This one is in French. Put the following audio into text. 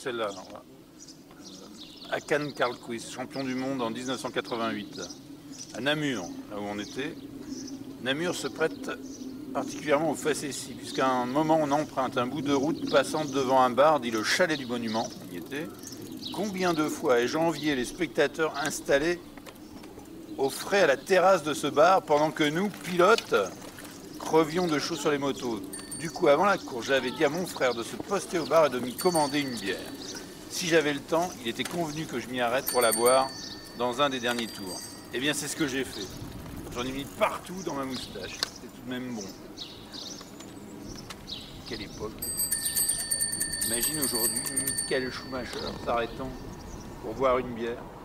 celle-là. Hakan Karlquist, champion du monde en 1988. À Namur, là où on était. Namur se prête particulièrement aux facéties, puisqu'à un moment on emprunte un bout de route passant devant un bar, dit le Chalet du Monument, on y était. Combien de fois ai-je envié les spectateurs installés au frais à la terrasse de ce bar, pendant que nous, pilotes, crevions de chaud sur les motos. Du coup, avant la course, j'avais dit à mon frère de se poster au bar et de m'y commander une bière. Si j'avais le temps, il était convenu que je m'y arrête pour la boire dans un des derniers tours. Eh bien, c'est ce que j'ai fait. J'en ai mis partout dans ma moustache. C'était tout de même bon. Quelle époque. Imagine aujourd'hui Michael Schumacher s'arrêtant pour boire une bière.